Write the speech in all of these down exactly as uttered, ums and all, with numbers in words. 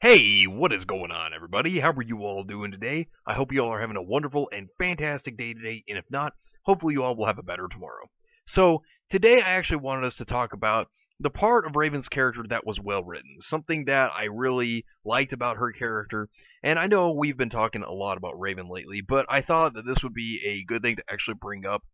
Hey, what is going on, everybody? How are you all doing today? I hope you all are having a wonderful and fantastic day today, and if not, hopefully you all will have a better tomorrow. So, today I actually wanted us to talk about the part of Raven's character that was well written, something that I really liked about her character. And I know we've been talking a lot about Raven lately, but I thought that this would be a good thing to actually bring up.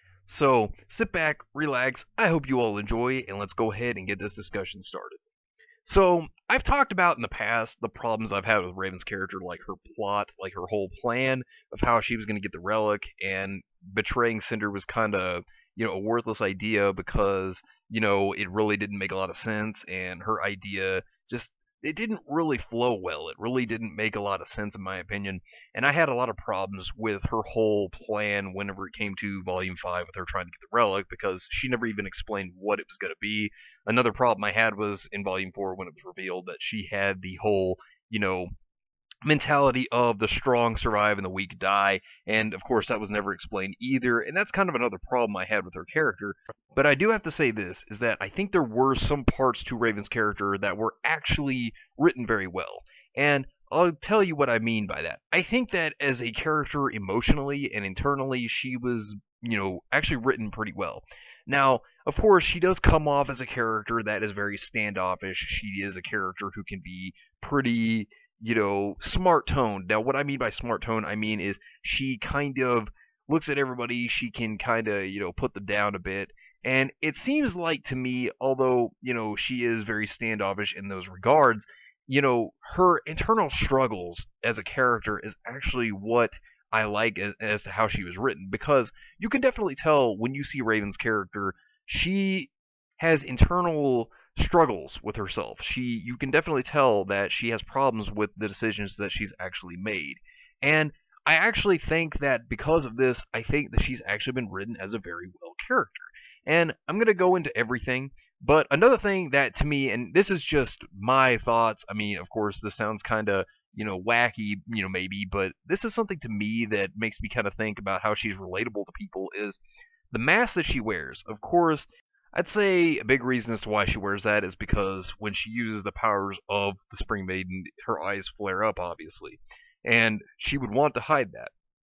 So, sit back, relax, I hope you all enjoy, and let's go ahead and get this discussion started. So, I've talked about in the past the problems I've had with Raven's character, like her plot, like her whole plan of how she was going to get the relic, and betraying Cinder was kind of, you know, a worthless idea because, you know, it really didn't make a lot of sense, and her idea just, it didn't really flow well. It really didn't make a lot of sense, in my opinion, and I had a lot of problems with her whole plan whenever it came to Volume five with her trying to get the relic because she never even explained what it was going to be. Another problem I had was in Volume four when it was revealed that she had the whole, you know, mentality of the strong survive and the weak die, and of course that was never explained either, and that's kind of another problem I had with her character. But I do have to say this, is that I think there were some parts to Raven's character that were actually written very well, and I'll tell you what I mean by that. I think that as a character emotionally and internally, she was, you know, actually written pretty well. Now, of course, she does come off as a character that is very standoffish. She is a character who can be pretty, you know, smart toned. Now, what I mean by smart tone, I mean is she kind of looks at everybody, she can kind of, you know, put them down a bit. And it seems like to me, although, you know, she is very standoffish in those regards, you know, her internal struggles as a character is actually what I like as, as to how she was written, because you can definitely tell when you see Raven's character, she has internal struggles with herself. She, you can definitely tell that she has problems with the decisions that she's actually made. And I actually think that because of this, I think that she's actually been written as a very well character. And I'm going to go into everything, but another thing that to me, and this is just my thoughts, I mean, of course, this sounds kind of, you know, wacky, you know, maybe, but this is something to me that makes me kind of think about how she's relatable to people is the mask that she wears. Of course, I'd say a big reason as to why she wears that is because when she uses the powers of the Spring Maiden, her eyes flare up, obviously, and she would want to hide that.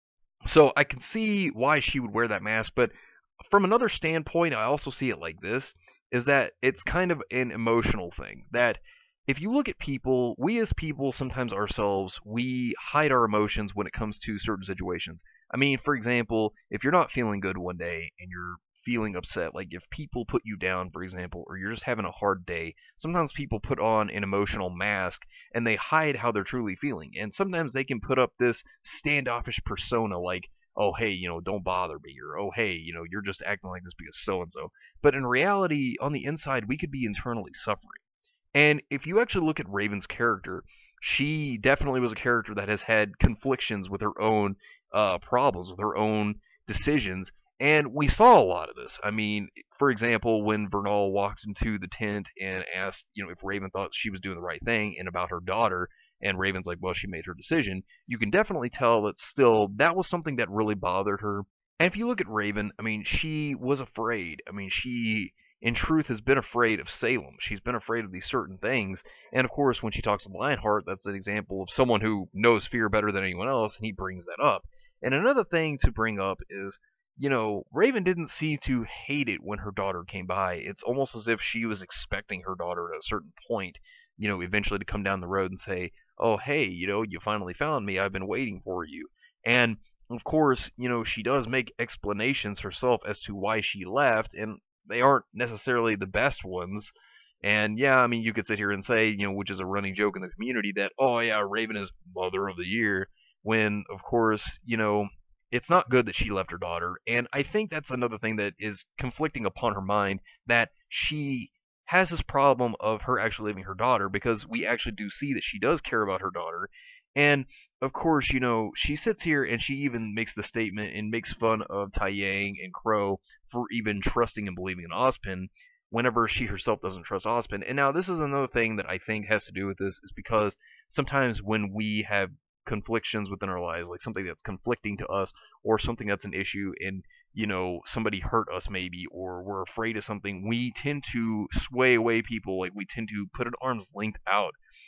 So I can see why she would wear that mask, but from another standpoint, I also see it like this, is that it's kind of an emotional thing. That if you look at people, we as people, sometimes ourselves, we hide our emotions when it comes to certain situations. I mean, for example, if you're not feeling good one day and you're feeling upset, like if people put you down, for example, or you're just having a hard day, sometimes people put on an emotional mask and they hide how they're truly feeling. And sometimes they can put up this standoffish persona like, oh, hey, you know, don't bother me, or oh, hey, you know, you're just acting like this because so and so. But in reality, on the inside, we could be internally suffering. And if you actually look at Raven's character, she definitely was a character that has had conflictions with her own uh, problems, with her own decisions, and we saw a lot of this. I mean, for example, when Vernal walked into the tent and asked, you know, if Raven thought she was doing the right thing and about her daughter, and Raven's like, well, she made her decision, you can definitely tell that still that was something that really bothered her. And if you look at Raven, I mean, she was afraid. I mean, she in truth has been afraid of Salem. She's been afraid of these certain things. And of course, when she talks to Lionheart, that's an example of someone who knows fear better than anyone else, and he brings that up. And another thing to bring up is, you know, Raven didn't seem to hate it when her daughter came by. It's almost as if she was expecting her daughter at a certain point, you know, eventually to come down the road and say, oh, hey, you know, you finally found me. I've been waiting for you. And of course, you know, she does make explanations herself as to why she left, and they aren't necessarily the best ones. And yeah, I mean, you could sit here and say, you know, which is a running joke in the community, that, oh yeah, Raven is Mother of the Year, when, of course, you know, it's not good that she left her daughter. And I think that's another thing that is conflicting upon her mind, that she has this problem of her actually leaving her daughter, because we actually do see that she does care about her daughter. And of course, you know, she sits here and she even makes the statement and makes fun of Tai Yang and Crow for even trusting and believing in Ozpin whenever she herself doesn't trust Ozpin. And now this is another thing that I think has to do with this, is because sometimes when we have conflictions within our lives, like something that's conflicting to us, or something that's an issue, and you know, somebody hurt us maybe, or we're afraid of something, we tend to sway away people, like we tend to put an arm's length out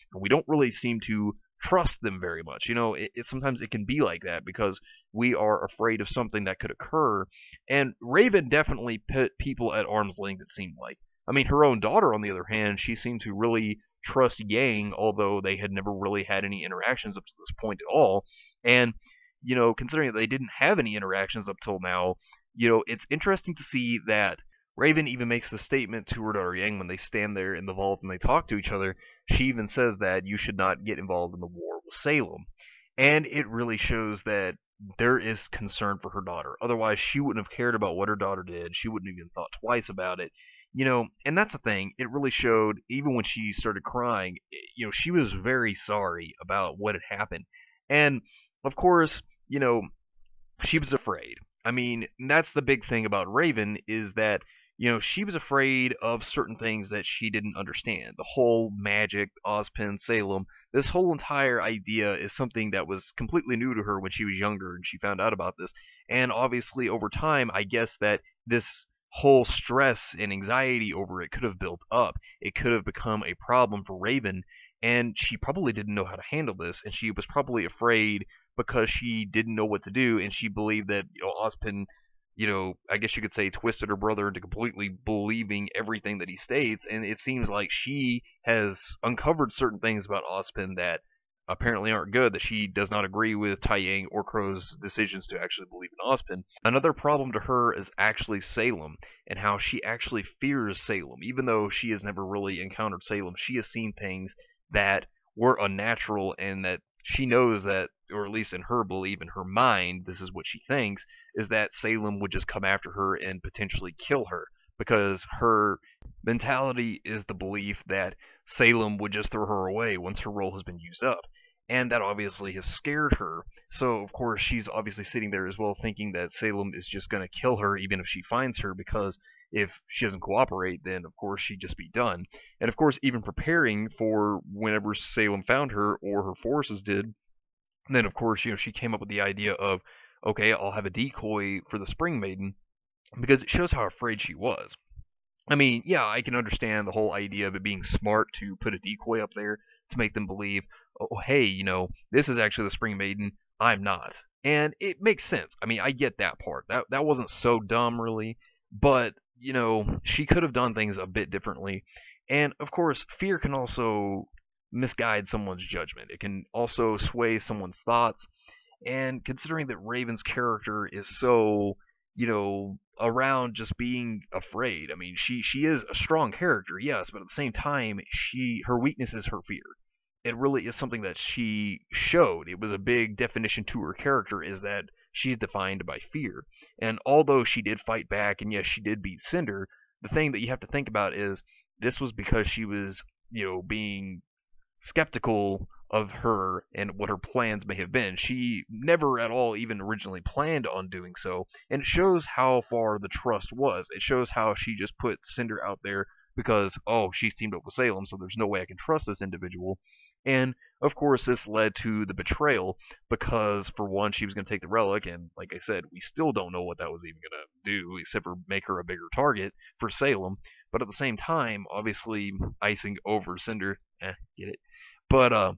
and we don't really seem to trust them very much. You know, it, it sometimes it can be like that because we are afraid of something that could occur. And Raven definitely put people at arm's length, it seemed like. I mean, her own daughter, on the other hand, she seemed to really trust Yang, although they had never really had any interactions up to this point at all. And, you know, considering that they didn't have any interactions up till now, you know, it's interesting to see that Raven even makes the statement to her daughter Yang when they stand there in the vault and they talk to each other. She even says that you should not get involved in the war with Salem. And it really shows that there is concern for her daughter. Otherwise, she wouldn't have cared about what her daughter did. She wouldn't have even thought twice about it. You know, and that's the thing. It really showed, even when she started crying, you know, she was very sorry about what had happened. And, of course, you know, she was afraid. I mean, that's the big thing about Raven is that, you know, she was afraid of certain things that she didn't understand. The whole magic, Ozpin, Salem, this whole entire idea is something that was completely new to her when she was younger and she found out about this. And obviously, over time, I guess that this whole stress and anxiety over it could have built up. It could have become a problem for Raven, and she probably didn't know how to handle this, and she was probably afraid because she didn't know what to do, and she believed that, you know, Ozpin, you know, I guess you could say twisted her brother into completely believing everything that he states, and it seems like she has uncovered certain things about Ozpin that apparently aren't good, that she does not agree with Tai Yang or Crow's decisions to actually believe in Ozpin. Another problem to her is actually Salem, and how she actually fears Salem. Even though she has never really encountered Salem, she has seen things that were unnatural, and that she knows that, or at least in her belief, in her mind, this is what she thinks, is that Salem would just come after her and potentially kill her, because her mentality is the belief that Salem would just throw her away once her role has been used up. And that obviously has scared her. So, of course, she's obviously sitting there as well thinking that Salem is just going to kill her even if she finds her, because if she doesn't cooperate, then, of course, she'd just be done. And, of course, even preparing for whenever Salem found her, or her forces did, then, of course, you know, she came up with the idea of, okay, I'll have a decoy for the Spring Maiden, because it shows how afraid she was. I mean, yeah, I can understand the whole idea of it being smart to put a decoy up there to make them believe, oh, hey, you know, this is actually the Spring Maiden, I'm not. And it makes sense. I mean, I get that part. That that wasn't so dumb, really. But, you know, she could have done things a bit differently. And, of course, fear can also misguide someone's judgment. It can also sway someone's thoughts. And considering that Raven's character is so, you know, around just being afraid. I mean, she she is a strong character, yes, but at the same time, she her weakness is her fear. It really is something that she showed. It was a big definition to her character, is that she's defined by fear. And although she did fight back, and yes, she did beat Cinder, the thing that you have to think about is this was because she was, you know, being skeptical of her and what her plans may have been. She never at all even originally planned on doing so, and it shows how far the trust was. It shows how she just put Cinder out there because, oh, she's teamed up with Salem, so there's no way I can trust this individual. And, of course, this led to the betrayal, because, for one, she was going to take the relic, and, like I said, we still don't know what that was even going to do, except for make her a bigger target for Salem. But at the same time, obviously, icing over Cinder, eh, get it? But, uh,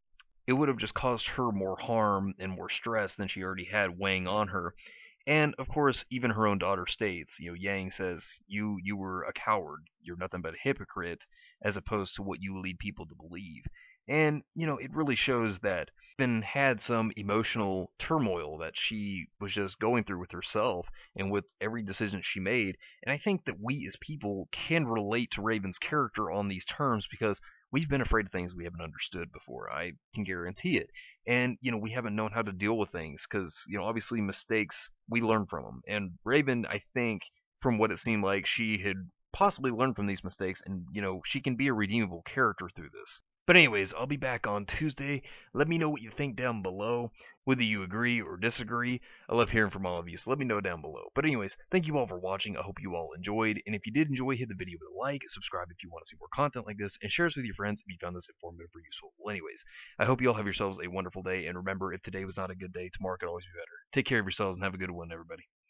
it would have just caused her more harm and more stress than she already had weighing on her. And, of course, even her own daughter states, you know, Yang says, you you were a coward, you're nothing but a hypocrite, as opposed to what you lead people to believe. And, you know, it really shows that Ben had some emotional turmoil that she was just going through with herself and with every decision she made. And I think that we as people can relate to Raven's character on these terms, because we've been afraid of things we haven't understood before. I can guarantee it. And, you know, we haven't known how to deal with things because, you know, obviously mistakes, we learn from them. And Raven, I think, from what it seemed like, she had possibly learned from these mistakes, and, you know, she can be a redeemable character through this. But anyways, I'll be back on Tuesday. Let me know what you think down below, whether you agree or disagree. I love hearing from all of you, so let me know down below. But anyways, thank you all for watching. I hope you all enjoyed. And if you did enjoy, hit the video with a like, subscribe if you want to see more content like this, and share this with your friends if you found this informative or useful. Well, anyways, I hope you all have yourselves a wonderful day. And remember, if today was not a good day, tomorrow could always be better. Take care of yourselves and have a good one, everybody.